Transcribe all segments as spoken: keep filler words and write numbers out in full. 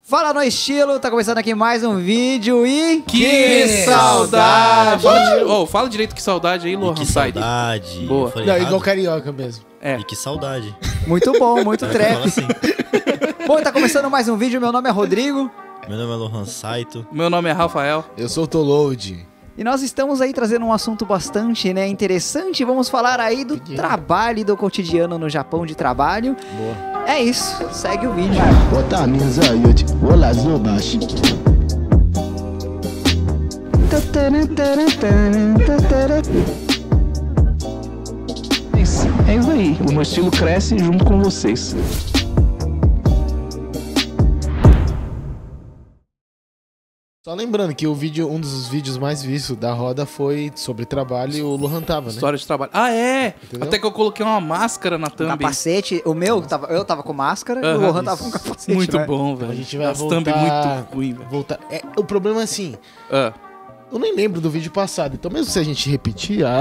Fala no estilo, tá começando aqui mais um vídeo e... Que, que saudade! Fala, oh, fala direito que saudade aí, Lohan. Que saudade. Boa. Não, errado. Igual carioca mesmo. É. E que saudade. Muito bom, muito trap. Assim. Bom, tá começando mais um vídeo, meu nome é Rodrigo. Meu nome é Lohan Saito. Meu nome é Rafael. Eu sou o Toload. E nós estamos aí trazendo um assunto bastante, né, interessante. Vamos falar aí do trabalho e do cotidiano no Japão de trabalho. Boa. É isso, segue o vídeo. É isso aí, o meu estilo cresce junto com vocês. Só lembrando que o vídeo, um dos vídeos mais vistos da roda foi sobre trabalho e o Lohan tava, né? História de trabalho. Ah, é! Entendeu? Até que eu coloquei uma máscara na thumb. Capacete, o meu, tava, eu tava com máscara uh-huh, e o Lohan tava com capacete. Muito né? bom, velho. A gente vai As voltar... thumb muito ruim, velho. Voltar... É, o problema é assim... Uh. Eu nem lembro do vídeo passado, então mesmo se a gente repetir... A...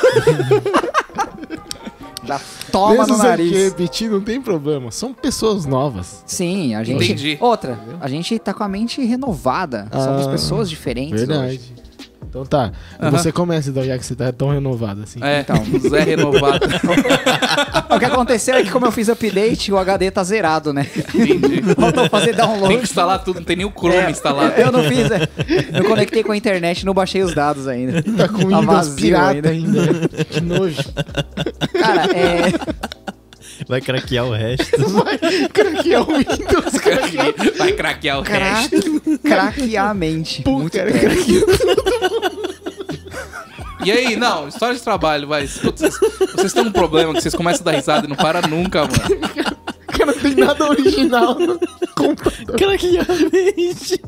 Já toma mesmo no se a nariz. gente repetir, não tem problema. São pessoas novas. Sim, a gente... Entendi. Outra, a gente tá com a mente renovada. Ah, Somos pessoas diferentes verdade. hoje. Então tá, uh-huh. Você começa então, já que você tá tão renovado assim. É, então, Zé renovado. O que aconteceu é que como eu fiz update, o H D tá zerado, né? Entendi. Faltou fazer download. Tem que instalar tudo, não tem nem o Chrome é, instalado. Eu não fiz, é. Eu conectei com a internet, não baixei os dados ainda. Tá com tá Windows pirata ainda. ainda. Que nojo. Cara, é... Vai craquear o resto. Vai craquear o Windows. Craquear. Vai craquear o Cra... resto. Craquear a mente. Pô, muito cara, craquear E aí, não, história de trabalho, vai. Vocês, vocês têm um problema que vocês começam a dar risada e não para nunca, mano. Cara, não tem nada original no computador. Craquear a mente.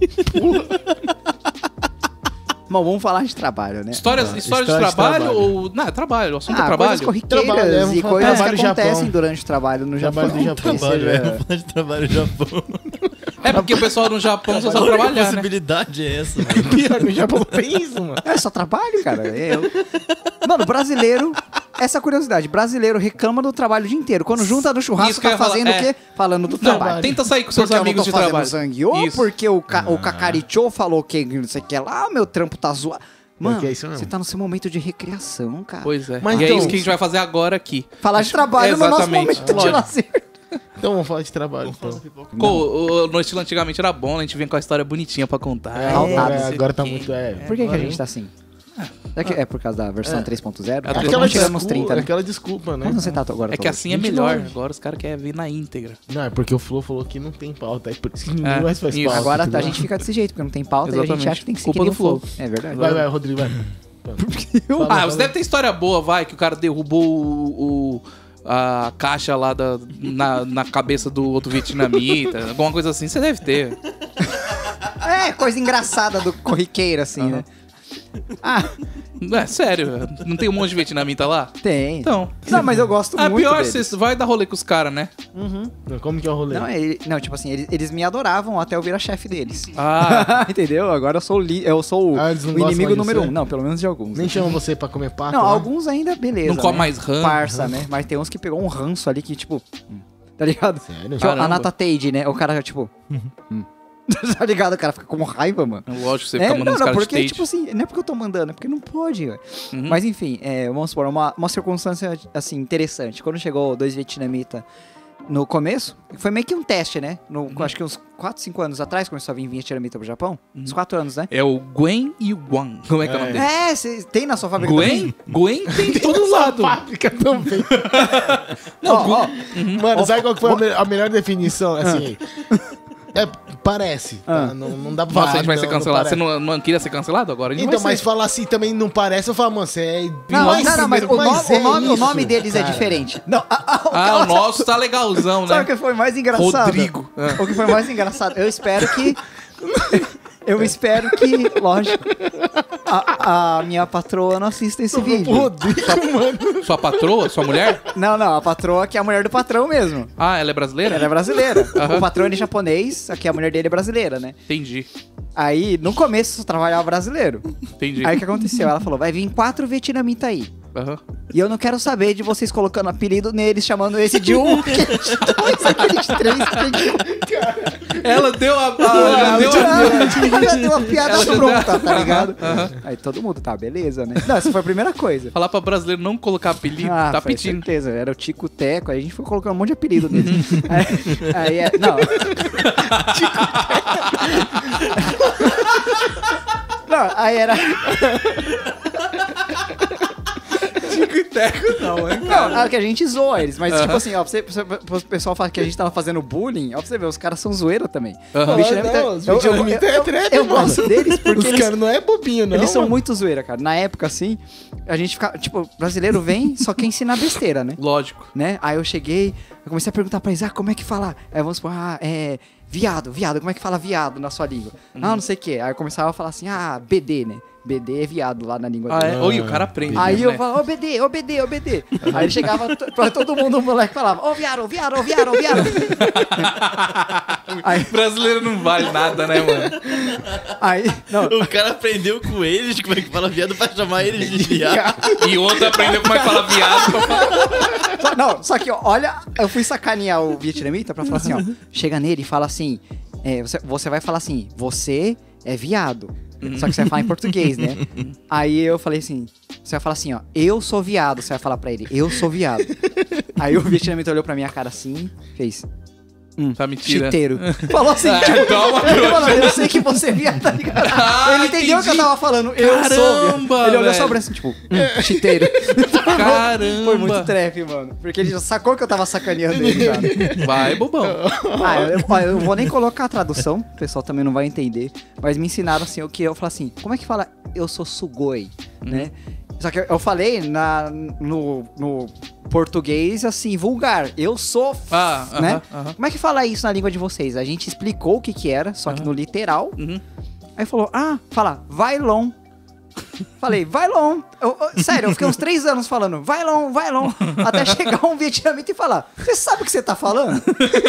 Bom, vamos falar de trabalho, né? Histórias, ah, história história de trabalho, de trabalho ou... Não, é trabalho, o assunto ah, é trabalho. Coisas corriqueiras trabalho, é, e coisas trabalho que acontecem Japão. durante o trabalho no Japão. Trabalho do Japão. Trabalho, seja... é, vamos falar de trabalho no Japão. É porque o pessoal no Japão só sabe trabalhar, que né? possibilidade é essa? Pior, no Japão tem isso, mano. É só trabalho, cara. É, eu... Mano, brasileiro... Essa curiosidade, brasileiro reclama do trabalho o dia inteiro. Quando junta no churrasco, Isso que eu tá ia falar, fazendo é. o quê? Falando do Não, trabalho. tenta sair com seus porque amigos de eu não tô trabalho. fazendo sangue, ou Isso. porque o, ca Ah. o Cacarichô falou que não sei o que lá, o meu trampo tá zoado. Mano, Porque é isso mesmo. você tá no seu momento de recreação, cara. Pois é. Mas e então, é isso que a gente vai fazer agora aqui. Falar de trabalho no nosso Exatamente. momento de Lógico. lazer. Então vamos falar de trabalho. Então. Pô, o, o, no estilo antigamente era bom, né? A gente vinha com a história bonitinha pra contar. É, É, agora, não sei agora tá quê. muito... É, Por que, que a agora- gente tá assim? É, que é por causa da versão É. três ponto zero? É Tá Aquela, chegando nos desculpa, trinta, né? aquela desculpa, né? Quanto você tá agora? É que Tolo? assim é vinte e melhor. nove. Agora os caras querem ver na íntegra. Não, é porque o Flow falou que não tem pauta, é por isso que ninguém É, mais faz isso. pauta. Agora entendeu? a gente fica desse jeito, porque não tem pauta e a gente Exatamente. acha que tem que Culpa seguir do o flow. Flow. É verdade. Vai, vai, Rodrigo, vai. Fala, Ah, fala. você deve ter história boa, vai, que o cara derrubou o, o- a caixa lá da, na, na cabeça do outro vietnamita, alguma coisa assim, você deve ter. É, coisa engraçada do corriqueiro, assim, né? Ah, É, sério, não tem um monte de vietnamita lá? tem. Então. Não, mas eu gosto Ah, muito pior, deles. você vai dar rolê com os caras, né? Não, como que é o rolê? Não, ele- não, tipo assim, eles, eles me adoravam até eu virar chefe deles. Ah, Entendeu? Agora eu sou o, li, eu sou o, Ah, eles não o gostam inimigo mais de número você? um. Não, pelo menos de alguns. Nem né? chama você pra comer pato Não, lá? alguns ainda, beleza. Não come né? mais rã. Parça, né? Mas tem uns que pegou um ranço ali que, tipo... hum, Tá ligado? Sério? Que é o Caramba. Anatateide, né? O cara, tipo... hum. Tá ligado? O cara fica com raiva, mano. Lógico, você É, fica não, mandando os não, caras de porque, tate. tipo assim, não é porque eu tô mandando, é porque não pode, velho. Uhum. Mas enfim, é, vamos supor, uma, uma circunstância, assim, interessante. Quando chegou dois vietnamitas no começo, foi meio que um teste, né? No, Uhum. Acho que uns quatro, cinco anos atrás começou a vir vietnamita pro Japão. Uns quatro anos, né? É o Gwen e o Guan. Como é que é, o nome dele? É, cê, tem na sua fábrica Gwen? Gwen tem de todo lado. Fábrica também. Não, Ó, ó, Uhum. Mano, sabe qual que foi a, me- a melhor definição? Assim, é, parece. tá? Ah. Não, não dá pra Nossa, falar. a gente vai não, ser não cancelado. Você parece. não, não queria ser cancelado agora? A gente Então, vai mas ser. falar assim também não parece. Eu falo, mano, você é... Não, Mas não, não, mas, primeiro, o, nome, mas é o, nome, o isso, nome deles é cara. diferente. Não, a, a, o Ah, cara- o nosso tá legalzão, Sabe né? o que foi mais engraçado? Rodrigo. Ah. O que foi mais engraçado? Eu espero que... Eu espero que, lógico, a, a minha patroa não assista esse vídeo. Rodrigo, mano. Sua patroa, sua mulher? Não, não, a patroa que é a mulher do patrão mesmo. Ah, ela é brasileira? Ela é brasileira. Aham. O patrão ele é japonês, aqui a mulher dele é brasileira, né? Entendi. Aí, no começo, eu trabalhava brasileiro. Entendi. Aí o que aconteceu? Ela falou, vai vir quatro vietnamitas aí. Aham. E eu não quero saber de vocês colocando apelido neles, chamando esse de um, aquele de dois, aquele de três, aquele de... Ela deu a... a deu a... Ela deu uma piada Ela já pronta, deu- tá ligado? Aham. Aí todo mundo, tá, beleza, né? Não, essa foi a primeira coisa. Falar pra brasileiro não colocar apelido, Ah, tá foi pedindo. certeza, era o Tico Teco, aí a gente foi colocando um monte de apelido nele. aí, aí é, não. Não, aí era... Tico-teco não, hein, Não, cara. é que a gente zoa eles, mas Aham. tipo assim, ó, pra você, pra você- pro pessoal falar que a gente tava fazendo bullying, ó, pra você ver, os caras são zoeira também. Aham. O bicho Não, deve não, os ter- eu- eu- videogames é eu- trap, Eu mano. gosto deles porque Os eles, caras não é bobinho, não. eles são mano. muito zoeira, cara. Na época, assim, a gente ficava, tipo, brasileiro vem, só quer ensinar besteira, né? Lógico. né? Aí eu cheguei, eu comecei a perguntar pra eles, ah, como é que fala? Aí vamos supor, ah, é... Viado, viado, como é que fala viado na sua língua? Uhum. Ah, não sei o quê. Aí eu começava a falar assim, ah, B D, né? B D é viado lá na língua Ah, dele. é? Oi, o cara aprende. Aí mesmo, eu né? falava, ô B D, ô B D, ô B D. Aí ele chegava t- pra todo mundo, o moleque falava, ô viado, ô viado, ô viado, ô viado. Aí, Brasileiro não vale nada, né, mano? aí, não, O cara aprendeu com eles como é que fala viado pra chamar eles de viado. E outro aprendeu como é que fala viado. pra falar- só, não, só que, ó, olha, eu fui sacanear o vietnamita pra falar assim, ó, chega nele e fala assim, é, você, você vai falar assim, você é viado. Só que você vai falar em português, né? Aí eu falei assim, você vai falar assim, ó, eu sou viado, você vai falar pra ele, eu sou viado. Aí o vietnamita olhou pra minha cara assim, fez, Tá mentira. chiteiro. Falou assim, Ah, tipo, toma, ele falou, eu sei que você é viado, tá ligado? Ah, ele entendeu o que eu entendi. tava falando, eu sou viado. Caramba, Ele olhou só velho. pra assim, tipo, hum, chiteiro. Caramba. Foi muito trap, mano. Porque ele já sacou que eu tava sacaneando ele já. né? Vai, bobão. Ah, eu, ó, eu vou nem colocar a tradução, o pessoal também não vai entender. Mas me ensinaram assim, o que eu falo assim, como é que fala eu sou sugoi, né? Só que eu, eu falei na, no, no português assim, vulgar. Eu sou, f- Ah, aham, né? aham. Como é que fala isso na língua de vocês? A gente explicou o que que era, só que no literal. Uhum. Aí falou, ah, fala, vai long. Falei, vai long. Eu- eu- sério, eu fiquei uns três anos falando, vai long, vai long. Até chegar um vietnamita e falar, você sabe o que você tá falando?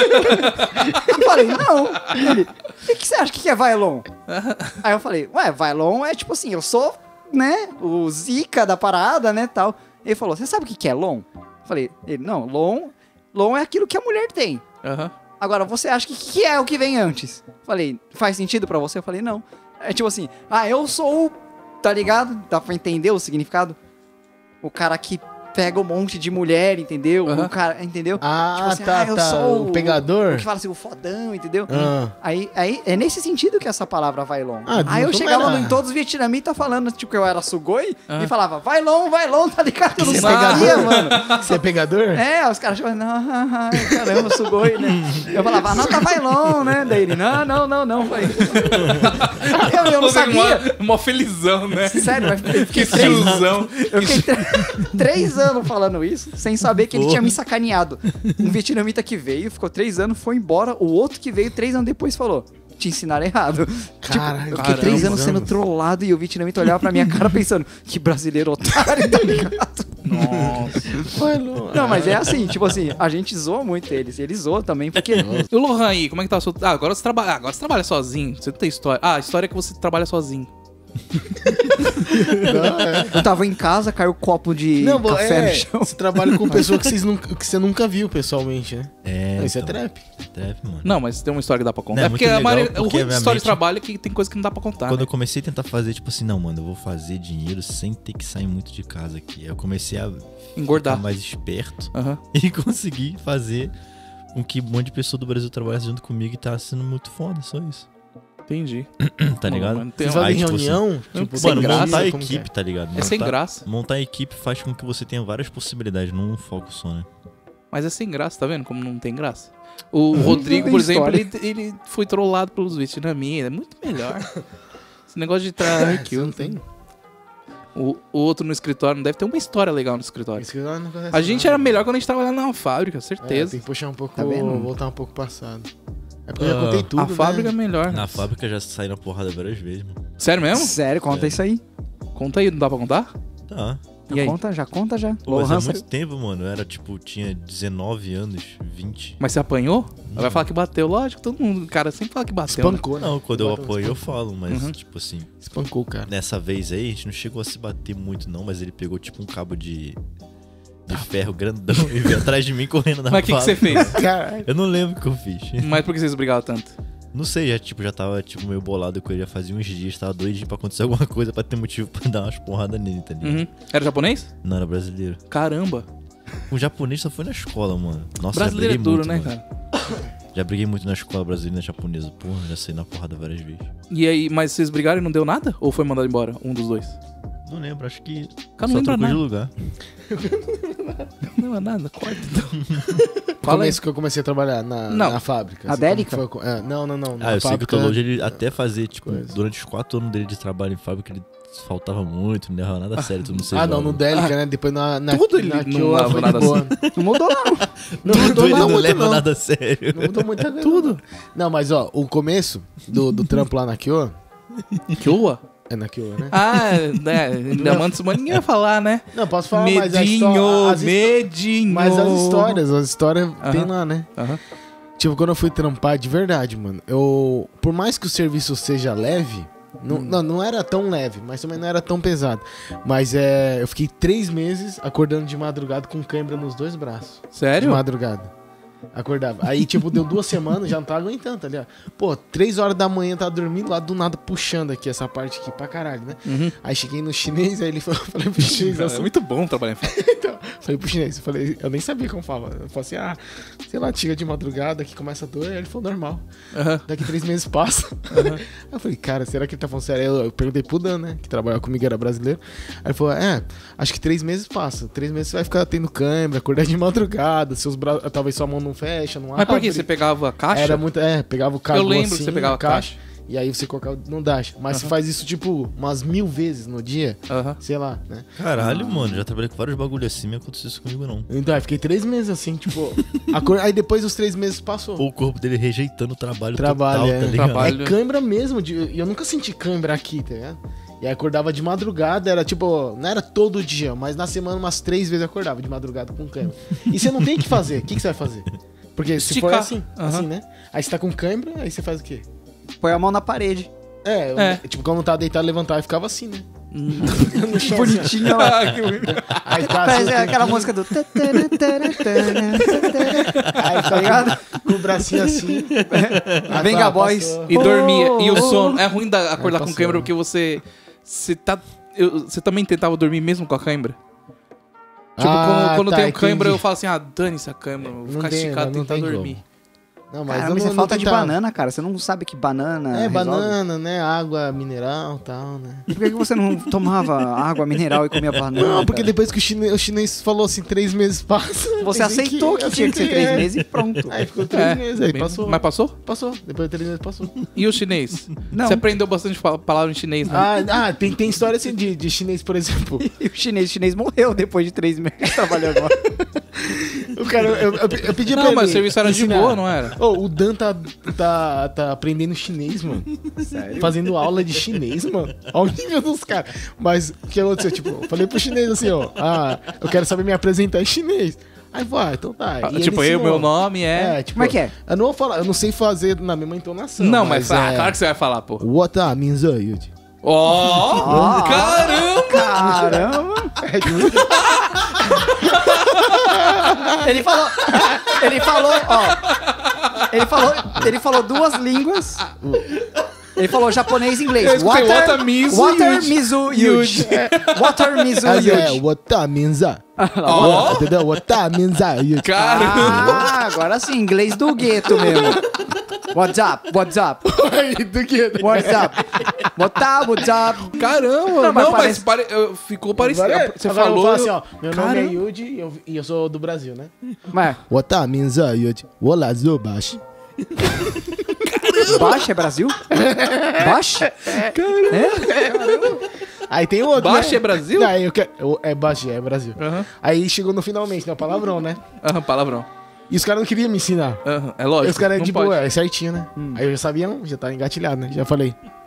Eu falei, não. Ele, o que, que você acha que é vai long? Aí eu falei, ué, vai long é tipo assim, eu sou, né, o zica da parada, né, tal. Ele falou, você sabe o que, que é long? Eu falei, ele, não, long, long é aquilo que a mulher tem. Aham. Agora, você acha que que é o que vem antes? Falei, faz sentido pra você? Eu falei, não. É tipo assim, ah, eu sou o... Tá ligado? Dá pra entender o significado? O cara que pega um monte de mulher, entendeu? Aham. O cara, entendeu? Ah, Tipo assim, tá, ah, eu tá. sou O pegador? O que fala assim, o fodão, entendeu? Ah. Aí, aí, é nesse sentido que essa palavra vai long. Ah, aí eu como chegava era? em todos os vietnamitas falando, tipo, que eu era sugoi, Ah. e falava, vai long, vai long, tá ligado? Eu não Você é sabia, pegador? mano. Você é pegador? É, os caras chamavam, não, caramba, sugoi, né? Eu falava, não, tá vai long, né? Daí ele, não, não, não, não. Falei, eu, eu não sabia. Mó, mó felizão, né? Sério, mas eu Que fiquei três, ilusão. eu fiquei tre- três anos falando isso, sem saber que ele tinha me sacaneado. Um vietnamita que veio, ficou três anos, foi embora. O outro que veio três anos depois falou, te ensinaram errado. Caralho, tipo, eu fiquei três caramba, anos sendo anos. trollado e o vietnamita olhava pra minha cara pensando, que brasileiro otário, tá ligado? Nossa. Não, mas é assim, tipo assim, a gente zoa muito eles, e eles zoam também, porque... E o Lohan aí, como é que tá o seu... Ah, agora você trabalha, ah, agora você trabalha sozinho. Você não tem história. Ah, a história é que você trabalha sozinho. Eu tava em casa, caiu um copo de Não, café é, no chão. você trabalha com pessoa que, vocês nunca, que você nunca viu pessoalmente, né? É, Isso é então, trap. trap, mano. Não, mas tem uma história que dá pra contar. Não, é é porque muito a legal, maioria, o porque ruim de a história mente- de trabalho é que tem coisa que não dá pra contar. Quando né? eu comecei a tentar fazer, tipo assim, não, mano, eu vou fazer dinheiro sem ter que sair muito de casa aqui. Aí eu comecei a Engordar. ficar mais esperto Aham. e consegui fazer com que um monte de pessoa do Brasil trabalhasse junto comigo e tá sendo muito foda, só isso. Entendi. Tá ligado? Mano, tem Vocês uma- fazem Aí, tipo assim, reunião? tipo, sem Mano, graça, montar a como que equipe, tá ligado? É sem Montar- graça. Montar a equipe faz com que você tenha várias possibilidades, não um foco só, né? Mas é sem graça, tá vendo? Como não tem graça. O Rodrigo, tem por exemplo, história. ele, ele foi trollado pelos vietnamitas. É muito melhor. Esse negócio de trazer É, aqui. você não tem? O, o outro no escritório não deve ter uma história legal no escritório. Isso que eu não conheço A gente nada. era melhor quando a gente trabalhava na fábrica, É, certeza. tem que puxar um pouco, Tá vendo? voltar um pouco passado. É porque eu já Ah, contei tudo, a fábrica é né? melhor. Na fábrica já saí na porrada várias vezes, mano. Sério mesmo? Sério, conta isso aí. Conta aí, não dá pra contar? Tá. Então E aí? conta já, conta já. Pô, mas Lohan, é muito tempo, mano. Eu era tipo, tinha dezenove anos, vinte. Mas você apanhou? Vai falar que bateu, lógico. Todo mundo, cara, sempre fala que bateu. Né? Espancou, né? Não, quando eu Bateu, apoio eu espancou. falo, mas Uhum. tipo assim, Espancou, cara. nessa vez aí a gente não chegou a se bater muito não, mas ele pegou tipo um cabo de, de ferro grandão e veio atrás de mim correndo na Mas o que, que você fábrica. fez? Caralho. Eu não lembro o que eu fiz. Mas por que vocês brigavam tanto? Não sei, já, tipo, já tava tipo, meio bolado com ele, já fazia uns dias, tava doidinho pra acontecer alguma coisa pra ter motivo pra dar umas porradas nele, tá ligado? Uhum. Era japonês? Não, era brasileiro. Caramba. O japonês só foi na escola, mano. Nossa, Brasileiro é já briguei duro, muito, né, mano. cara? Já briguei muito na escola brasileira e na japonesa. Porra, já saí na porrada várias vezes. E aí, mas vocês brigaram e não deu nada? Ou foi mandado embora? Um dos dois? Não lembro, acho que Cara, não só lembra trocou de nada. lugar. Não é nada, corta então. No Fala aí. começo que eu comecei a trabalhar na, Não. na fábrica. A assim, Délica? como foi- é, não, não, não. na Ah, eu sei que o fábrica- Tolode, ele até fazia, tipo, Coisa. durante os quatro anos dele de trabalho em fábrica, ele faltava muito, não levava nada a sério, tudo não sei. Ah, não, no Délica, né? Depois na, na, Tudo ele na não Kyowa leva foi de nada boa. Não mudou lá, não. Não Tudo mudou ele não não muito, leva não. nada a sério. Não mudou muita coisa. Tudo. Não, mas ó, o começo do, do trampo lá na Kyowa... Kyowa? É na Kyowa, né? Ah, né? Diamantes Humanos, ninguém vai falar, né? Não, posso falar, mas a Medinho, história... as histó- medinho. Mas as histórias, as histórias tem Aham. lá, né? Aham. Tipo, quando eu fui trampar, de verdade, mano, eu... Por mais que o serviço seja leve... Não, Hum. não, não era tão leve, mas também não era tão pesado. Mas é... Eu fiquei três meses acordando de madrugada com cãibra nos dois braços. De Sério? madrugada. Acordava. Aí, tipo, deu duas semanas, já não tava aguentando, tá ligado? Pô, três horas da manhã, tava dormindo lá, do nada puxando aqui, essa parte aqui pra caralho, né? Uhum. Aí cheguei no chinês, aí ele falou, falei pro chinês É assim, muito bom trabalhar em fábrica. então, falei pro chinês, eu falei, eu nem sabia como falava. Eu falei assim, ah, sei lá, chega de madrugada, que começa a dor, aí ele falou, normal. Aham. Daqui três meses passa. Aí eu falei, cara, será que ele tá falando sério? Aí Eu, eu perguntei pro Dan, né, que trabalhava comigo, era brasileiro. Aí ele falou, é, acho que três meses passa. Três meses você vai ficar tendo câimbra, acordar de madrugada, seus braços, talvez sua mão não fecha, não Mas por que? abre. Você pegava a caixa? Era muito, é, pegava o cabo Eu lembro assim, que você pegava a caixa. e aí você colocava no dash. Mas você faz isso, tipo, umas mil vezes no dia, Aham. sei lá, né? Caralho, mano, já trabalhei com vários bagulho assim, não aconteceu isso comigo não. Então, aí fiquei três meses assim, tipo... a cor- Aí depois dos três meses passou. Ou o corpo dele rejeitando o trabalho Trabalho, total, é. tá ligado? Trabalho. É cãibra mesmo, de- e eu nunca senti cãibra aqui, tá ligado? E aí acordava de madrugada, era tipo, não era todo dia, mas na semana umas três vezes eu acordava de madrugada com cãibra. E você não tem o que fazer, o que, que você vai fazer? Porque se for Esticar. assim, Aham. assim, né? Aí você tá com cãibra, aí você faz o quê? Põe a mão na parede. É, eu- É. tipo, quando tava deitado, levantava e ficava assim, né? Hum. No chão, assim, ó. Bonitinho lá. Aí ficava Parece assim, aquela música do... aí ficava com o bracinho assim. Aí Venga fala, Boys. passou. E dormia. E o Oh. sono. É ruim da- acordar com passou. cãibra porque você. Você tá. eu- você também tentava dormir mesmo com a cãibra? Tipo, Ah, quando, quando tá, eu tenho cãibra, entendi. eu falo assim, ah, dane-se a cãibra, vou Não ficar tem, esticado e não tentar tem dormir. como. Não, mas Cara, eu mas não, é não falta de tentava. banana, cara. Você não sabe que banana É, resolve? banana, né? Água mineral e tal, né? Por que, que você não tomava água mineral e comia banana? Não, porque cara? depois que o chinês, o chinês falou assim, três meses passa. eu Você pensei aceitou que, eu tinha que ser aceitei, três é. meses e pronto. Aí ficou três É, meses, aí bem- passou. Mas passou? Passou, depois de três meses passou. E o chinês? Não. Você aprendeu bastante pa- palavra em chinês, né? Ah, ah tem, tem história assim de, de chinês, por exemplo. E o chinês, o chinês morreu depois de três meses trabalhando lá. O cara, eu, eu, eu pedi pra Não, ele mas o serviço era de ensinar. boa, não era? Ô, o Dan tá, tá, tá aprendendo chinês, mano. Sério? Fazendo aula de chinês, mano. Olha o nível dos caras. Mas o que aconteceu? Tipo, eu falei pro chinês assim, ó. Ah, eu quero saber me apresentar em chinês. Aí vai, então tá. E Ah, ele tipo, eu, ensinou. meu nome é. É, tipo, Como é que é? Eu não vou falar, eu não sei fazer na mesma entonação. não, mas, ah, é... claro que você vai falar, pô. What a means you? Ó! Ó. Caramba! Caramba! É de muito- Ele falou. Ele falou, ó. Ele falou, ele falou duas línguas. Ele falou japonês e Eu inglês. escutei Water Mizu Water Yuji. Mizu Yuji. Water Mizu Mas é, Yuji. what a means you? Ó! Entendeu? What a means you? Caramba! Ah, agora sim, inglês do gueto mesmo. What's up? What's up? Aí, do que? What's up? What's up? What's up? Caramba! Não, Não, mas mas, parece- pare- eu- ficou parecido. Agora, Você agora eu falou. vou falar assim, ó. Meu nome Caramba. é Yuji e eu, e eu sou do Brasil, né? Mas, What a means you? Olá, Zubashi. Baixo é Brasil? Baixo? É? Aí tem outro, Baixo né? é Brasil? Não, aí eu quero... eu- É baixo, é Brasil. Aham, Aí chegou no finalmente, né? O palavrão, né? aham, palavrão. E os caras não queriam me ensinar. Aham, é lógico. Aí os caras, não tipo, pode. é certinho, né? Aí eu já sabia, não, já tava engatilhado, né? Já falei.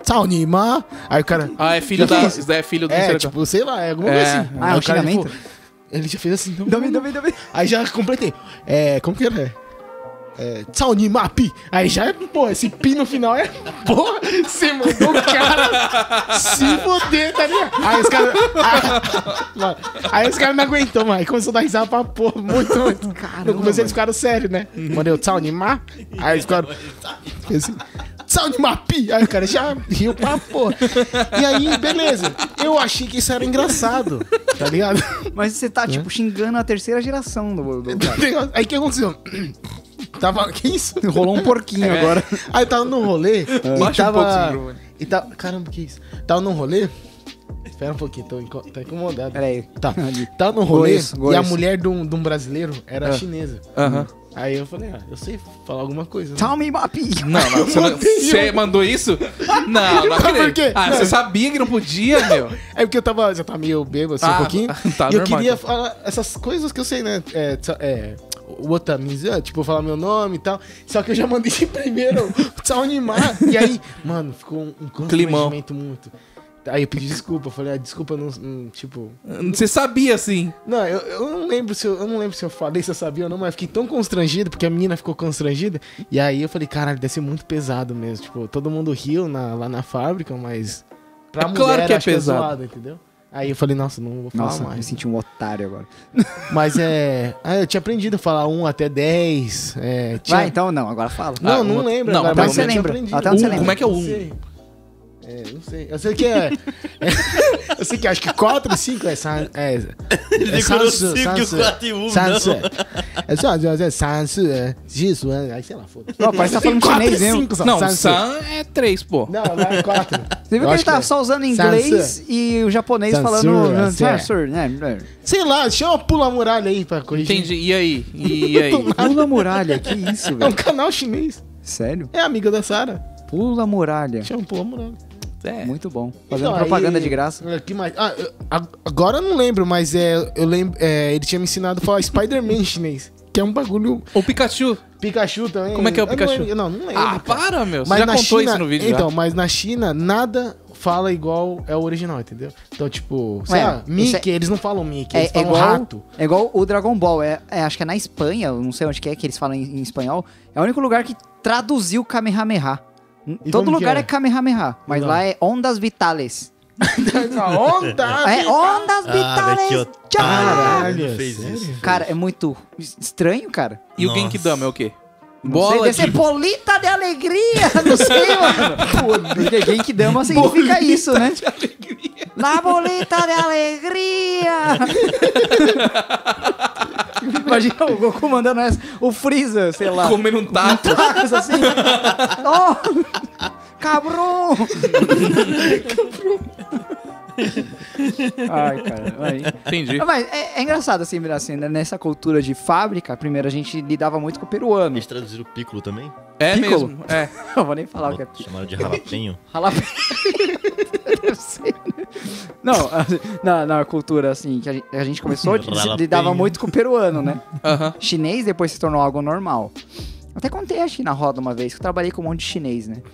tchau, Nima. Aí o cara... Ah, é filho Já da... fez? Isso daí é filho do... É, tipo, sei lá, é alguma É. coisa assim. Ah, Aí um o cara, xingamento? tipo, ele já fez assim. Então, Dame, dame, dame. Aí já completei. É, como que era? É, tchau, Nima, pi. Aí já é, pô, esse pi no final é, porra, você mandou o cara se foder, tá ligado? Aí os caras, aí, mano, aí os caras não aguentou, mano. Aí começou a dar risada pra porra, muito, muito. No começo eles ficaram sérios, né? Mandei o tchau, Nima. Aí eles ficaram, assim, tchau, Nima, pi. Aí o cara já riu pra porra. E aí, beleza. Eu achei que isso era engraçado, tá ligado? Mas você tá, tipo, xingando a terceira geração do, do cara. Aí o que aconteceu? Tava. Que isso? Rolou um porquinho agora. Aí eu tava num rolê e Baixa um pouco esse tava. microfone. E tava. Caramba, que isso? Tava num rolê. Espera um pouquinho, tô, inco... tô incomodado. Pera aí. Tá. Ali. Tava num rolê Goiço, e a goiço. mulher de um, de um brasileiro era Ah. chinesa. Aham. Aí eu falei, ah, eu sei falar alguma coisa. Né? Tell me, Mapi. Não, não. Você, não- mandei você um. mandou isso? Não, não Por acredito. quê? Ah, Não. você sabia que não podia, meu? É porque eu tava. Já tava meio bêbado assim Ah, um pouquinho. tá e eu normal, queria então. falar essas coisas que eu sei, né? É. tsa- é o Otamizu, tipo, falar meu nome e tal. Só que eu já mandei primeiro o Tchau Animar. E aí, mano, ficou um, um constrangimento muito. Aí eu pedi desculpa, eu falei, ah, desculpa, não, não, tipo. Você sabia, sim. Não, eu, eu não lembro se eu, eu não lembro se eu falei, se eu sabia ou não, mas eu fiquei tão constrangido, porque a menina ficou constrangida. E aí eu falei, caralho, deve ser muito pesado mesmo. Tipo, todo mundo riu na- lá na fábrica, mas pra É mulher claro que é acho pesado. zoado, entendeu? Aí eu falei, nossa, não vou falar Nossa, me mais. senti um otário agora. Mas é. Ah, eu tinha aprendido a falar um até dez. É, tinha... Vai, então não, agora fala. Não, Ah, não um- lembro. não, agora, até mas onde você eu tinha lembra? aprendido. Até onde você Um, lembra? Como é que é o não um? sei. É, não sei. Eu sei que é. eu sei que acho que quatro, cinco é. San, é, Ele é decorou Sansu, cinco e o Sansu. quatro e um, Sansu. não. É só é Sansu, é isso, é. Aí sei lá, foda-se. Pô, parece que tá falando Quatro chinês e mesmo. cinco só, Não, Sansu. San é três, pô. Não, lá é quatro. Você viu Eu que ele acho tava é. só usando inglês e o japonês Sansura, falando... certo. Sansura, né? Sei lá, chama Pula Muralha aí pra corrigir. Entendi. E aí? E aí? Pula muralha, que isso, É um velho? canal chinês. Sério? É amiga da Sara. Pula muralha. Chama Pula Muralha. É. Muito bom. Fazendo Então, propaganda aí- de graça. É, que mais? Ah, eu- a- agora eu não lembro, mas é, eu lembro, é, ele tinha me ensinado a falar Spider-Man em chinês. Que é um bagulho. O Pikachu. Pikachu também. Como é que é o Eu não Pikachu? lembro- Não, não lembro. Ah, cara. para, meu. Você Mas já na contou China, isso no vídeo Então, já. mas na China, nada fala igual é o original, entendeu? Então, tipo, sei Ué, lá, Mickey, isso eles não falam Mickey, É, eles é falam igual, rato. é igual o Dragon Ball. É, é, acho que é na Espanha, eu não sei onde que é que eles falam em, em espanhol. É o único lugar que traduziu Kamehameha. E Todo como que lugar é? é Kamehameha, mas Não. lá é ondas vitales. Onda! É ondas Ah, vitales. velho, que tchau. Caralho, Ele fez sério? isso. Cara, é muito estranho, cara. E o Nossa. Genkidama é o quê? Não Bola sei, deve de... ser polita de alegria, não sei, mano. Porque Genkidama significa isso, né? La bolita de alegria. Imagina o Goku mandando essa, o Freeza, sei lá. Comendo um taco. Tacos assim. Oh, cabrão. Ai, cara. Ai. Entendi. Mas é, é engraçado assim, assim, né? Nessa cultura de fábrica, primeiro a gente lidava muito com o peruano. Eles traduziram o Piccolo também? É Piccolo? mesmo. É. Não vou nem falar o que é Chamaram de jalapenho. Jalapeno. Deve ser, né? Não, assim, na, na cultura, assim, que a gente, a gente começou, Jalapeno. lidava muito com o peruano, né? Aham. Chinês depois se tornou algo normal. Até contei, acho que na roda uma vez, que eu trabalhei com um monte de chinês, né?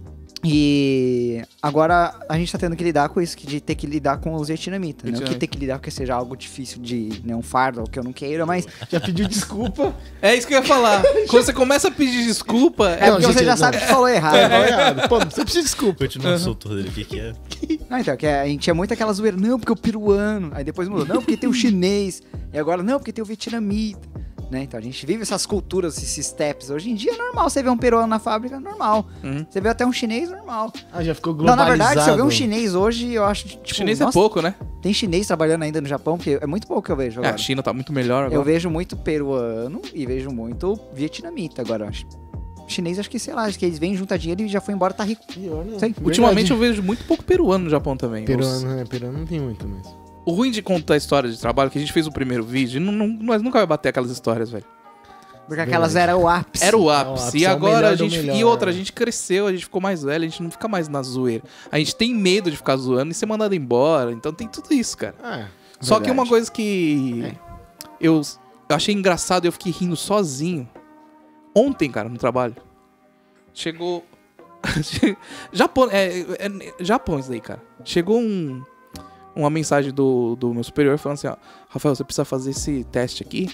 E agora a gente tá tendo que lidar com isso, que de ter que lidar com os vietnamitas, né? O que Vietnamita. ter que lidar que seja algo difícil de, né, um fardo, ou que eu não queira, mas Já pediu desculpa. É isso que eu ia falar. Quando você começa a pedir desculpa, é é... Não, porque você gente, já não. sabe que falou errado. É, falou errado. Pô, você precisa de desculpa. Continua uhum. solto dele, o que que é? Não, então, que a gente tinha muito aquela zoeira, não, porque o peruano, aí depois mudou, não, porque tem o chinês, e agora, não, porque tem o vietnamita, né? Então a gente vive essas culturas, esses steps. Hoje em dia é normal você ver um peruano na fábrica, normal. Uhum. Você vê até um chinês, normal. Ah, já ficou Não, globalizado. na verdade, se eu ver um chinês hoje, eu acho, tipo, Chinês nossa, é pouco, né? tem chinês trabalhando ainda no Japão, porque é muito pouco que eu vejo É, agora. a China tá muito melhor agora. Eu vejo muito peruano e vejo muito vietnamita agora, eu acho. Chinês, acho que, sei lá, acho que eles vêm juntar dinheiro e já foi embora, tá rico. Pior, né? Sei. Ultimamente eu vejo muito pouco peruano no Japão também. Os- Peruano, né? Peruano não tem muito mesmo. O ruim de contar história de trabalho, que a gente fez o primeiro vídeo, não, não, nós nunca vai bater aquelas histórias, velho. Porque aquelas eram o ápice. Era o É o ápice. ápice, E é o agora melhor a do gente. melhor. E outra, a gente cresceu, a gente ficou mais velho, a gente não fica mais na zoeira. A gente tem medo de ficar zoando e ser mandado embora. Então tem tudo isso, cara. Ah, Só que verdade. uma coisa que eu eu achei engraçado e eu fiquei rindo sozinho. Ontem, cara, no trabalho. Chegou. Japão, é, é, Japão isso daí, cara. Chegou um, uma mensagem do, do meu superior falando assim, ó, Rafael, você precisa fazer esse teste aqui,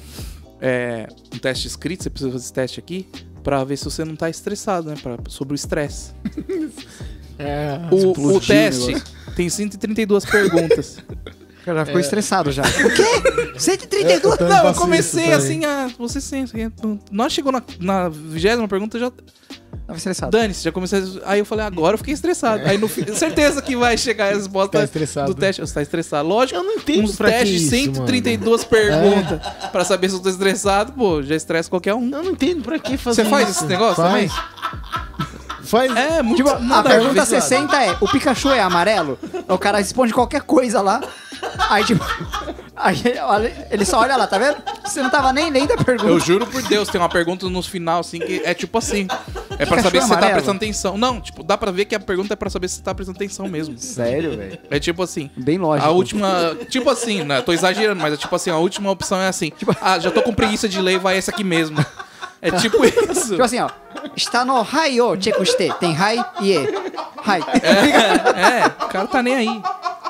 é, um teste escrito, você precisa fazer esse teste aqui pra ver se você não tá estressado, né, pra, sobre o estresse. É, O, o teste tem cento e trinta e duas perguntas. O cara já ficou estressado já. O quê? cento e trinta e dois? também Não, eu faço comecei isso assim, a... Você sente. Nós chegou na, na vigésima pergunta, já... Tava estressado. Dane-se, já comecei. A... Aí eu falei, agora eu fiquei estressado. Aí no fim, certeza que vai chegar a resposta Tá estressado. do teste. Você tá estressado. Lógico, Eu não entendo uns pra que testes, isso, cento e trinta e duas perguntas pra saber se eu tô estressado, pô, já estressa qualquer um. Eu não entendo pra que fazer Você faz isso. esse negócio faz. Faz. É, muito. Tipo, a nada ver, pergunta sabe? sessenta é, o Pikachu é amarelo? O cara responde qualquer coisa lá. Aí, tipo... Aí, olha, ele só olha lá, tá vendo? Você não tava nem lendo a pergunta. Eu juro por Deus, tem uma pergunta no final, assim, que é tipo assim. É pra Pikachu saber se você tá amarelo? prestando atenção. Não, tipo, dá pra ver que a pergunta é pra saber se você tá prestando atenção mesmo. Sério, velho? É tipo assim. Bem lógico. A última. Tipo assim, né? Tô exagerando, mas é tipo assim, a última opção é assim. Ah, já tô com preguiça de ler, vai essa aqui mesmo. É tipo isso. Tipo assim, ó. Está no hai o chekushite. Tem hai e e. Hai. É, o cara tá nem aí.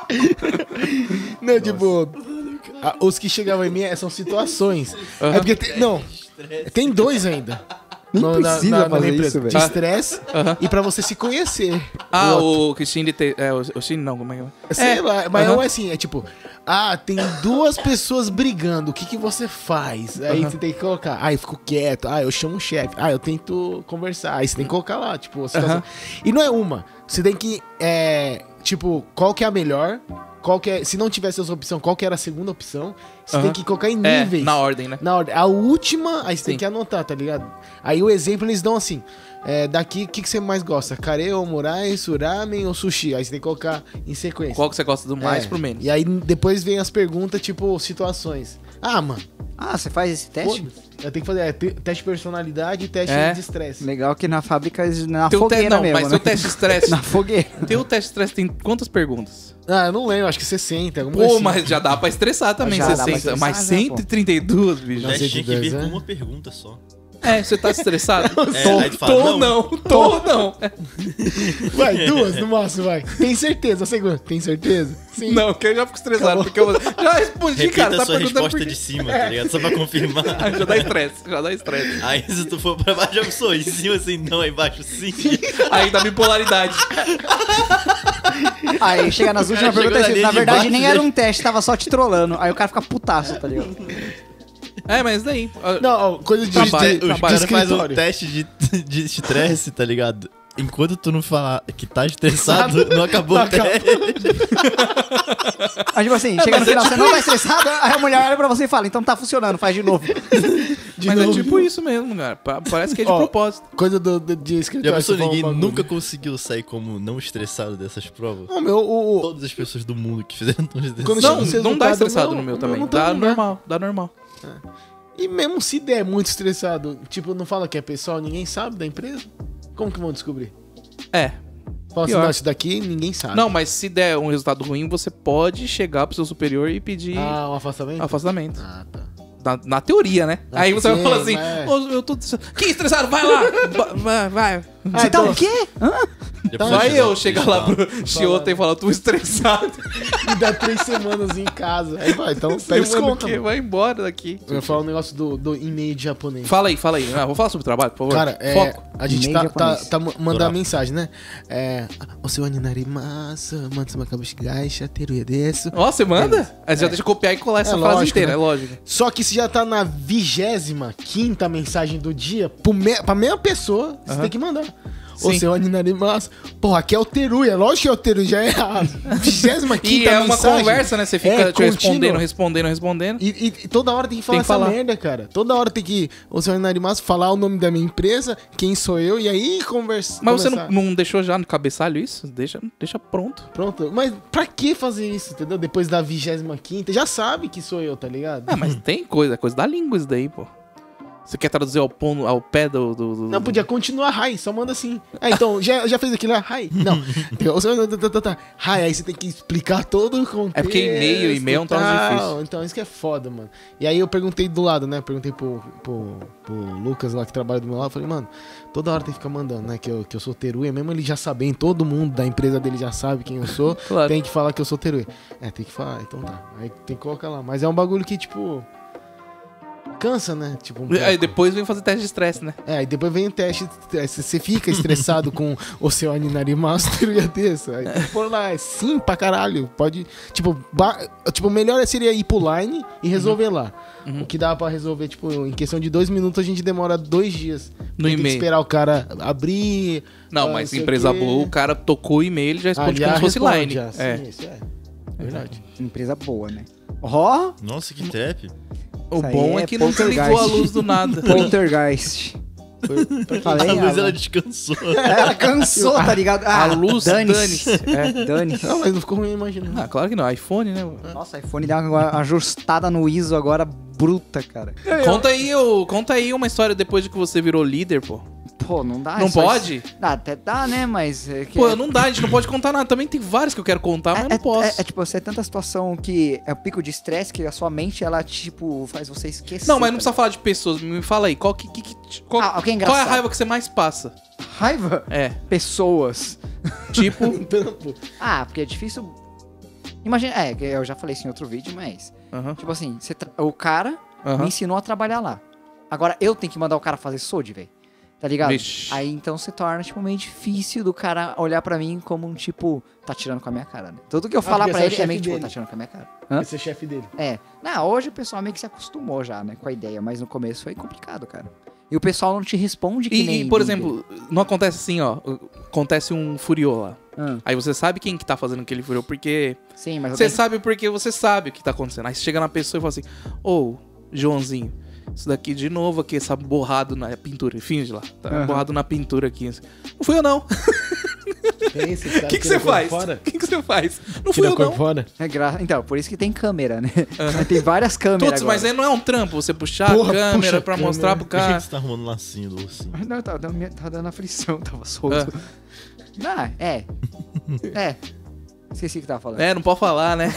Não, tipo, a- os que chegavam em mim é- são situações. É porque tem, não, tem dois ainda. Nem No- na- precisa na- na fazer minha empresa. isso, velho. De estresse Aham. e pra você se conhecer. Ah, O o Shin de te... É, o o Shin não, como é que é? Sei É, lá, mas aham. não é assim, é tipo, ah, tem duas pessoas brigando, o que que você faz? Aí você tem que colocar, ah, eu fico quieto, ah, eu chamo o chefe, ah, eu tento conversar, aí você tem que colocar lá, tipo, a situação. Aham. E não é uma, você tem que, é, tipo, qual que é a melhor, qual que é, se não tivesse essa opção, qual que era a segunda opção, você Aham. tem que colocar em É, níveis. na ordem, né? Na ordem. A última, aí você tem Sim. que anotar, tá ligado? Aí o exemplo eles dão assim, é, daqui, o que, que você mais gosta? Kare, omurai, ramen ou sushi? Aí você tem que colocar em sequência. Qual que você gosta do mais É, pro menos? E aí depois vem as perguntas, tipo, situações. Ah, mano, Ah, você faz esse teste? foda-se. Eu tenho que fazer é, te- teste de personalidade e teste É. de estresse. Legal que na fábrica, eles- na Teu te... fogueira Não, mesmo, mas né? teu teste de estresse. Na fogueira. Teu teste de estresse tem quantas perguntas? Ah, eu não lembro, acho que sessenta, alguma Pô, coisa assim. mas já dá pra estressar também, Já dá pra sessenta. estressar, Mas já, cento e trinta e duas, bicho. Já Não sei tinha de que dois, vir né? com uma pergunta só. É, você tá estressado? É, aí tu fala, Tô não, não, tô não. É. Vai, duas no máximo, vai. Tem certeza, a segunda. Tem certeza? Sim. Não, que eu já fico estressado, porque eu já respondi, Repita cara. a Tá sua perguntando resposta por quê? de cima, tá ligado? Só pra confirmar. Aí já dá estresse, já dá estresse. Aí se tu for pra baixo, eu sou em cima assim, não, aí embaixo sim. Aí dá bipolaridade. Aí chega nas últimas chegou perguntas, na linha na de verdade baixo, nem né? era um teste, tava só te trollando. Aí o cara fica putaço, tá ligado? É, mas daí. ó, Não, ó, coisa de, Trabalho, de, Os de trabalho. caras fazem um escritório. teste de, de estresse, tá ligado? Enquanto tu não falar que tá estressado, não acabou o teste. Aí tipo assim, chega no final, você não tá estressado, aí a mulher olha pra você e fala, então tá funcionando, faz de novo. De mas novo. é tipo isso mesmo, cara. Pa- Parece que é de Ó, propósito. Coisa do, do- de Já escritório. pensou, você falou ninguém um bagulho. nunca conseguiu sair como não estressado dessas provas? Não, meu, o, o- Todas as pessoas do mundo que fizeram tão estressadas. Quando Não, chega esse não dá resultado, estressado não, no meu não, também. não tá, Dá não dá. normal, dá normal. E mesmo se der muito estressado, tipo, não fala que é pessoal, ninguém sabe da empresa? Como que vão descobrir? É. Fala assim, Pior. não, isso daqui ninguém sabe. Não, mas se der um resultado ruim, você pode chegar pro seu superior e pedir Ah, um afastamento? afastamento. Ah, tá. Na, na teoria, né? Ah, Aí você vai sim, falar assim, mas- "Ô, eu tô... Que estressado, vai lá! Ba- vai, vai. Você tá o quê? Hã? Já Tá, pensou Vai chegar- eu chegar lá pro Chiota e falar, tô estressado. E dá três semanas em casa. Aí vai, então pega Semana desconto. que vai embora daqui. Eu ia falar um negócio do, do e-mail de japonês. Fala aí, fala aí. Ah, vou falar sobre o trabalho, por favor. Cara, é, Foco. a gente E-mail tá, tá, japonês. tá ma- mandando Dourado. mensagem, né? É. O seu aninarimasu, matsuma kabushigaisha, teruya desu. Ó, você manda? Aí você já deixa eu copiar e colar essa É frase lógico, inteira, né? é lógico. Só que se já tá na vigésima quinta mensagem do dia, pro me, pra mesma pessoa, você Aham. tem que mandar. O Sim. seu aninarimasu. Porra, aqui é o teruya. Lógico que é o teruya, já é errado. vigésima quinta E é uma mensagem. conversa, né? Você fica É, te respondendo, contínua. respondendo, respondendo. E, e- e toda hora tem que falar Tem que essa falar. merda, cara. Toda hora tem que, o seu Narimasu, falar o nome da minha empresa, quem sou eu, e aí conversa. Mas você não, conversar. não deixou já no cabeçalho isso? Deixa, deixa pronto. Pronto. Mas pra que fazer isso, entendeu? Depois da vigésima quinta, já sabe que sou eu, tá ligado? Ah, mas tem coisa, é coisa da língua isso daí, pô. Você quer traduzir ao, pão, ao pé do, do, do... Não, podia continuar hi, só manda assim. Ah, então, já, já fez aquilo lá? Hi. Não. Hi, aí você tem que explicar todo o contexto. É porque e-mail, e-mail é um troço tal. difícil. Então, isso que é foda, mano. E aí eu perguntei do lado, né? Perguntei pro, pro, pro Lucas lá que trabalha do meu lado. Falei, mano, toda hora tem que ficar mandando, né? Que eu, que eu sou teruê. Mesmo ele já sabendo, todo mundo da empresa dele já sabe quem eu sou. Claro. Tem que falar que eu sou teruê. É, tem que falar, então tá. Aí tem que colocar lá. Mas é um bagulho que, tipo... cansa, né? Tipo, um Aí pouco. depois vem fazer teste de estresse, né? É, aí depois vem o teste. Você fica estressado com o seu Aninari Master e a dessa. Aí tem que pôr lá, é sim pra caralho. Pode. Tipo, ba... tipo, o melhor seria ir pro line e resolver uhum. lá. Uhum. O que dá pra resolver, tipo, em questão de dois minutos a gente demora dois dias. No tem e-mail. que esperar o cara abrir. Não, ah, mas não empresa o quê. boa, o cara tocou o e-mail, ele já responde Ah, já como se fosse responde, line. já. Sim, É. isso é. Verdade. Empresa boa, né? Ó, Nossa, que trap. O Isso aí bom é é que nunca poltergeist. ligou a luz do nada. Poltergeist. Falei, A luz ah, ela descansou. ela cansou, tá ligado? A Ah, luz, dane-se. dane-se. É. Dane-se. Não, mas não ficou ruim imaginando. Ah, claro que não. iPhone, né? Nossa, iPhone deu uma ajustada no I S O agora bruta, cara. Conta aí, ô, conta aí uma história depois de que você virou líder, pô. Pô, não dá. Não é só pode? isso. Dá, até dá, né? Mas. É que Pô, é, não dá, a gente não pode contar nada. Também tem vários que eu quero contar, mas é, eu não posso. É, é, tipo, você é tanta situação que é o pico de estresse que a sua mente, ela, tipo, faz você esquecer. Não, mas não tá precisa falar de pessoas. Me fala aí, qual, que, que, que- qual, Ah, alguém qual é a engraçado. raiva que você mais passa? ligado? Raiva? É, Pessoas. tipo... Ah, porque é difícil. Imagina, é, que eu já falei isso em outro vídeo, mas. Aham, Tipo assim, você tra- o cara me aham. ensinou a trabalhar lá. Agora eu tenho que mandar o cara fazer sode, velho. Tá ligado? Vixe. Aí então se torna, tipo, meio difícil do cara olhar pra mim como um tipo, tá tirando com a minha cara, né? Tudo que eu falar porque pra você é ele é chefe meio tipo, dele. tá tirando com a minha cara. Hã? Esse é chefe dele. É. Não, hoje o pessoal meio que se acostumou já, né, com a ideia, mas no começo foi complicado, cara. E o pessoal não te responde que E, nem e, por líder. exemplo, não acontece assim, ó. Acontece um furiô lá. Ah, Aí você sabe quem que tá fazendo aquele furiô, porque... sim, mas eu Você tenho... sabe porque você sabe o que tá acontecendo. Aí você chega na pessoa e fala assim, ô, Joãozinho, isso daqui de novo aqui, essa borrado na pintura. Finge lá, tá Aham. borrado na pintura aqui. Assim. Não fui eu não. Tem esse O cara que que tira você a cor faz? fora? O que que você faz? Não fui Tira eu a cor não. fora? É gra... Então, por isso que tem câmera, né? Tem várias câmeras Putz, agora. mas aí não é um trampo você puxar Porra, a câmera puxa pra a câmera. mostrar pro Por que cara. que você tá arrumando um lacinho do ursinho? Não, tava dando, tava dando aflição, tava solto. Ah, é. É. Esqueci o que tava falando. É, não pode falar, né?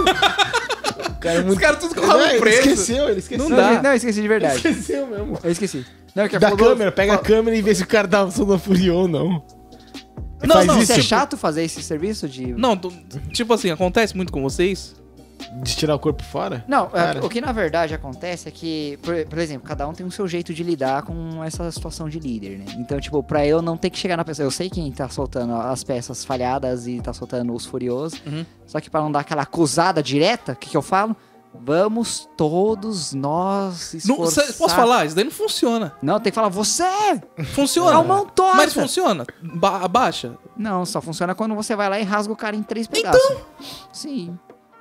O cara é Os muito... caras tudo com o Não, rabo ele preso. esqueceu, ele esqueceu. Não Não, dá. eu- não, eu esqueci de verdade. Esqueceu mesmo. Eu esqueci. Não, que Da falou- câmera, pega a fal- câmera e vê se o cara tá soltando furiô ou não. Não, Faz não, isso, Isso é tipo, chato fazer esse serviço de... Não, tu- tipo assim, acontece muito com vocês? de tirar o corpo fora? Não, é, Cara. o que na verdade acontece é que, por, por exemplo, cada um tem o seu jeito de lidar com essa situação de líder, né? Então, tipo, pra eu não ter que chegar na pessoa, eu sei quem tá soltando as peças falhadas e tá soltando os furiosos, Uhum. só que pra não dar aquela acusada direta, o que, que eu falo? Vamos todos nós Não, esforçar... cê- posso falar? Isso daí não funciona. Não, tem que falar, você Funciona. é uma mão torta. Mas funciona. Ba abaixa. Não, só funciona quando você vai lá e rasga o cara em três pedaços. Então... Sim.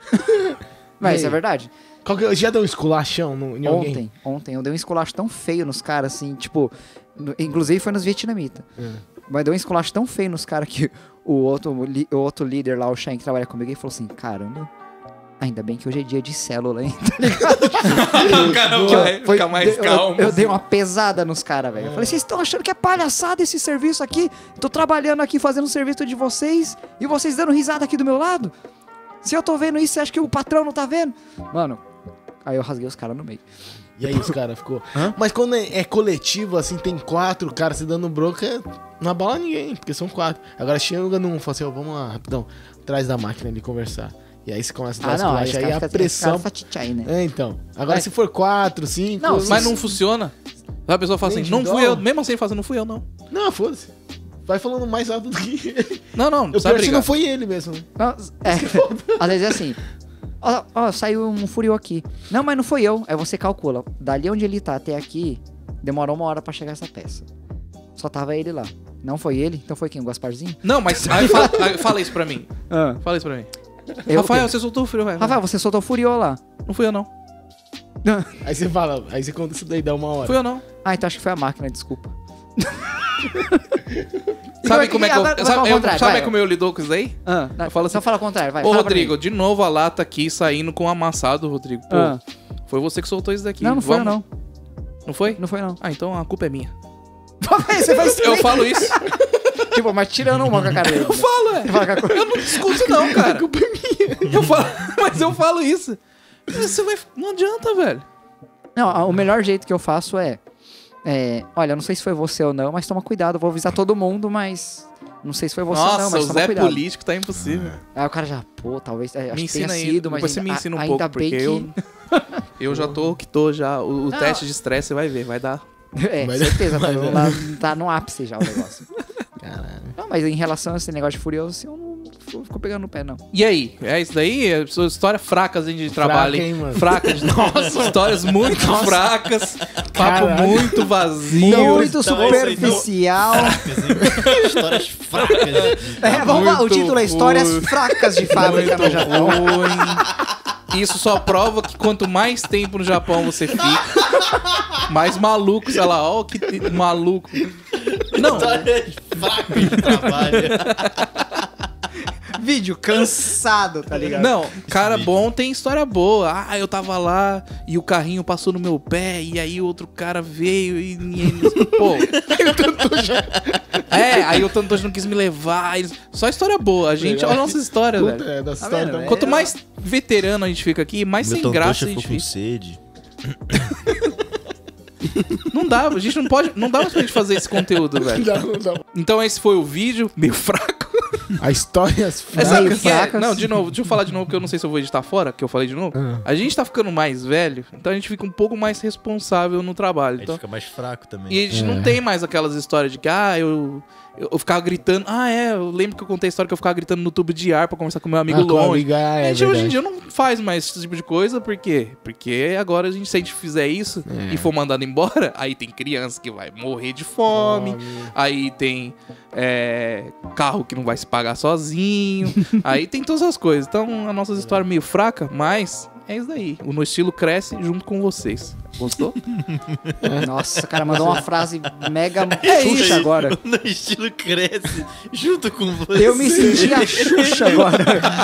Mas E isso é aí? verdade. Qual que, já deu um esculachão no, em alguém? Ontem, ontem, eu dei um esculacho tão feio nos caras, assim, tipo... no- inclusive foi nos vietnamitas. É. Mas deu um esculacho tão feio nos caras que o outro, li- o outro líder lá, o Shane, que trabalha comigo, ele falou assim, caramba, ainda bem que hoje é dia de célula, hein? Tá ligado? O cara Que eu- vai foi- ficar mais eu- calmo. Eu, eu dei uma pesada nos caras, velho. Eu falei, vocês estão achando que é palhaçada esse serviço aqui? Tô trabalhando aqui fazendo o serviço de vocês e vocês dando risada aqui do meu lado? Se eu tô vendo isso, você acha que o patrão não tá vendo? Mano, aí eu rasguei os caras no meio. E aí os caras ficou. Mas quando é, é coletivo, assim, tem quatro caras se dando bronca, não abala ninguém, porque são quatro. Agora chega num, fala assim, ó, vamos lá, rapidão, atrás da máquina ali conversar. E aí você começa a dar Ah, não, aí, esculacho, os aí caras a ficam- pressão. os caras ficam tchai, né? É, então. Agora É. se for quatro, cinco. Não, Mas Sim. não funciona. A pessoa fala assim, Nem não de fui dó. eu. Mesmo assim, ele fala assim, não fui eu, não. Não, foda-se. Vai falando mais alto do que ele. Não, não, O não pior sabe é que brigar. não foi ele mesmo. né? Não, é, às vezes é assim. Ó, ó, saiu um furiô aqui. Não, mas não foi eu. Aí você calcula. Dali onde ele tá até aqui, demorou uma hora pra chegar essa peça. Só tava ele lá. Não foi ele? Então foi quem? O Gasparzinho? Não, mas aí fala, aí fala isso pra mim. Ah. Fala isso pra mim. Eu, Rafael, quê? você soltou o frio, vai. vai. Rafael, você soltou o furiô lá. Não fui eu, não. Aí você fala, aí você conta isso daí, dá uma hora. Fui eu, não. Ah, então acho que foi a máquina, desculpa. Sabe como é que eu... Agora- Sabe, agora eu- ao contrário, sabe vai. como eu lido com isso daí? Ah, Eu falo assim, então fala o contrário, vai. Ô, fala pra Rodrigo, mim. de novo a lata aqui saindo com amassado, Rodrigo. Pô, Ah. foi você que soltou isso daqui. Não, não foi eu, Vamos- não. Não foi? Não foi, não. Ah, então a culpa é minha. Você faz Eu falo isso. Tipo, mas tirando uma com a cara dele. Eu falo, é. Você fala que a culpa- Eu não discuto não, cara. A culpa é minha. Eu falo, mas eu falo isso. Você vai... Não adianta, velho. Não, o melhor jeito que eu faço é, é... Olha, eu não sei se foi você ou não, mas toma cuidado. Eu vou avisar todo mundo, mas... Não sei se foi você ou não, Nossa, mas o toma Zé cuidado. político tá impossível. Aí o cara já, pô, talvez... é, Acho Me que tenha ensina aí. sido, mas Depois você ainda, me ensina um a- pouco, ainda bem porque que... eu... Eu já tô que tô já. O, o Não. teste de estresse, você vai ver, vai dar. É, Vai- certeza, tá, vai- lá, tá no ápice já o negócio. Caralho. Não, mas em relação a esse negócio de furioso, assim, eu não fico fico pegando no pé, não. E aí? É isso daí? É sua história fracas hein, de trabalho, Fraca, hein? hein, mano? Fracas. Nossa, histórias muito fracas. Papo Caralho. muito vazio. Não, muito então é isso aí, então. superficial. Histórias fracas. É, vamos lá, o Muito título é Histórias ruim. Fracas de Fábrica no Muito Japão. ruim. Isso só prova que quanto mais tempo no Japão você fica, mais maluco, sei lá, ó, que maluco. Não, Histórias fracas de trabalho. Vídeo cansado, tá ligado? não, cara bom tem história boa. Ah, eu tava lá e o carrinho passou no meu pé e aí outro cara veio e... e- pô. É, aí o Tantoshi não quis me levar. eles- Só história boa. A gente, olha nossas histórias, Puta, velho. é, da Tá história vendo, também. é? Quanto mais veterano a gente fica aqui, mais Meu sem Tontoshi graça a ficou gente com fica. sede. Não dá, a gente não pode, não dá mais pra gente fazer esse conteúdo, velho. Não, não dá. Então esse foi o vídeo, meio fraco. A histórias É, fracas. sabe Meio o que é? fracas. Não, de novo, deixa eu falar de novo, que eu não sei se eu vou editar fora, que eu falei de novo. Ah. A gente tá ficando mais velho, então a gente fica um pouco mais responsável no trabalho. Aí a gente Então, fica mais fraco também. e a gente É. não tem mais aquelas histórias de que, ah, eu, eu, eu ficava gritando. Ah, é, eu lembro que eu contei a história que eu ficava gritando no tubo de ar pra conversar com meu amigo Ah, com a longe. amiga, ah, a é gente hoje em verdade. dia não faz mais esse tipo de coisa, por quê? Porque agora a gente, se a gente fizer isso É. e for mandado embora, aí tem criança que vai morrer de fome, aí tem é, carro que não vai se pagar sozinho, aí tem todas as coisas. Então, a nossa história é meio fraca, mas é isso daí. O No Estilo cresce junto com vocês. Gostou? Nossa, o cara mandou uma frase mega É Xuxa isso. agora. No estilo cresce junto com você. Eu me senti a Xuxa agora.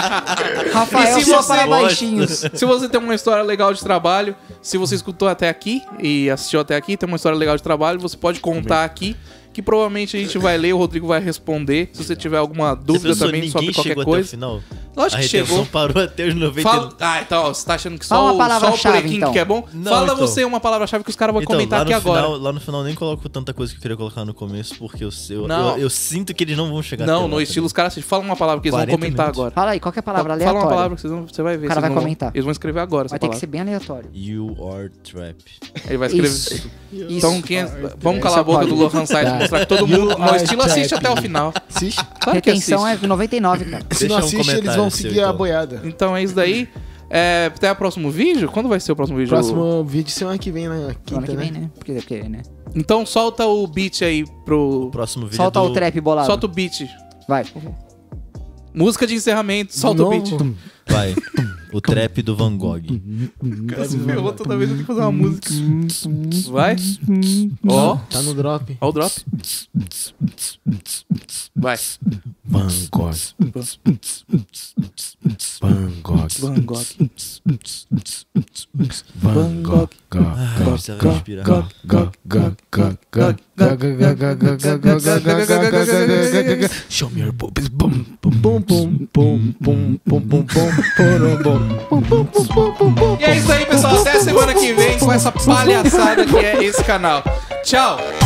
Rafael E se só você para gosta? baixinhos. Se você tem uma história legal de trabalho, se você escutou até aqui e assistiu até aqui, tem uma história legal de trabalho, você pode contar aqui, que provavelmente a gente vai ler, o Rodrigo vai responder. Se você tiver alguma Você dúvida pensou, também sobre ninguém qualquer chegou até o coisa. final? Lógico A que retenção chegou. parou até os noventa. Fala... Ah, então, ó, você tá achando que Fala só, uma o- palavra-chave, só o Prequim então. que é bom? Não, Fala então. você uma palavra-chave que os caras vão Então, comentar lá aqui no, agora. final, lá no final nem coloco tanta coisa que eu queria colocar no começo, porque eu, eu, Não. eu, eu sinto que eles não vão chegar Não, até no lá, estilo, tá os caras fala uma palavra que eles vão quarenta comentar minutos. agora. Fala aí, qual que é a palavra Fala aleatória? uma palavra que vocês vão, você vai ver. O cara vocês vai não vão- comentar. Eles vão escrever agora essa Vai ter que palavra. ser bem aleatório. You are trap. Ele vai escrever. Isso. Então, quem é... vamos Esse calar é a boca o do código. Lohan Sainz Tá. mostrar que todo You mundo no are estilo assiste trap. até o final. Assiste. Claro que Retenção assiste. é noventa e nove, cara. Se não Deixa um assiste, eles comentário vão seu, seguir a então. boiada. Então é isso daí. É, até o próximo vídeo? Quando vai ser o próximo vídeo? Próximo vídeo semana que vem, na Semana quinta, que vem, né? né? Porque, porque, né? Então solta o beat aí pro... O próximo vídeo Solta é do... o trap bolado. Solta o beat. Vai. Música de encerramento, solta o beat. Novo. Vai. O trap do Van Gogh. Cara, se ferrou, toda vez eu tenho que fazer uma música. Vai. Ó. Tá no drop. Ó o drop. Vai. Van Gogh. Van Gogh. Van Gogh. Van Gogh. Ah, precisa respirar. Gogh, Gogh, Gogh, Gogh, Gogh, Gogh, Gogh, Gogh, Gogh, Gogh, Gogh, Gogh, Gogh, Gogh, Gogh, Gogh. Show me your boobies. Bum, bum, bum, bum, bum, bum, bum, bum, bum, porom, bum. Bum, bum, bum, bum, bum, bum. E é isso aí, pessoal. Até semana que vem com essa palhaçada que é esse canal. Tchau.